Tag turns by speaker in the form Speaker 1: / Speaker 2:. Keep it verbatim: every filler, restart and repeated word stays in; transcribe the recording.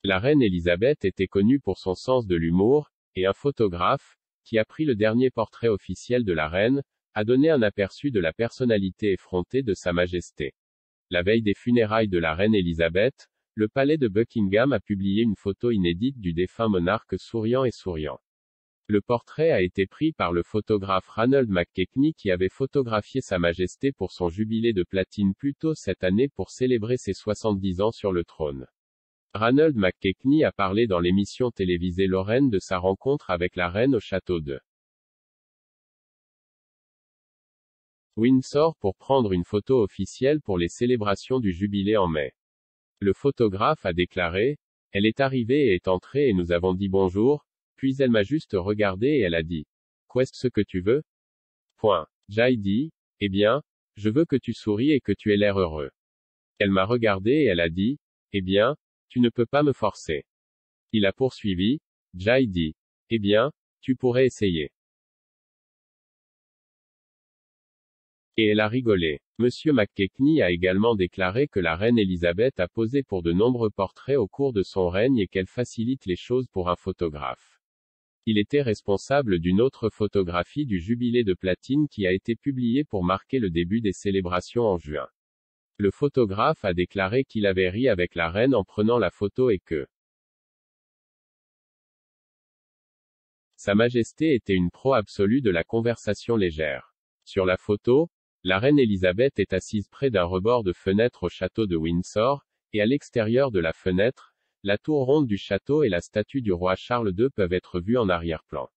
Speaker 1: La reine Elisabeth était connue pour son sens de l'humour, et un photographe, qui a pris le dernier portrait officiel de la reine, a donné un aperçu de la personnalité effrontée de Sa Majesté. La veille des funérailles de la reine Elisabeth, le palais de Buckingham a publié une photo inédite du défunt monarque souriant et souriant. Le portrait a été pris par le photographe Ranald McKechnie qui avait photographié Sa Majesté pour son jubilé de platine plus tôt cette année pour célébrer ses soixante-dix ans sur le trône. Ranald McKechnie a parlé dans l'émission télévisée Lorraine de sa rencontre avec la reine au château de Windsor pour prendre une photo officielle pour les célébrations du jubilé en mai. Le photographe a déclaré: « Elle est arrivée et est entrée et nous avons dit bonjour, puis elle m'a juste regardé et elle a dit: Qu'est-ce ce que tu veux? Point. J'ai dit: Eh bien, je veux que tu souris et que tu aies l'air heureux. Elle m'a regardé et elle a dit: Eh bien, tu ne peux pas me forcer. Il a poursuivi: J'ai dit: Eh bien, tu pourrais essayer. Et elle a rigolé. Monsieur McKechnie a également déclaré que la reine Elisabeth a posé pour de nombreux portraits au cours de son règne et qu'elle facilite les choses pour un photographe. Il était responsable d'une autre photographie du jubilé de platine qui a été publiée pour marquer le début des célébrations en juin. Le photographe a déclaré qu'il avait ri avec la reine en prenant la photo et que Sa Majesté était une pro absolue de la conversation légère. Sur la photo, la reine Elisabeth est assise près d'un rebord de fenêtre au château de Windsor, et à l'extérieur de la fenêtre, la tour ronde du château et la statue du roi Charles deux peuvent être vues en arrière-plan.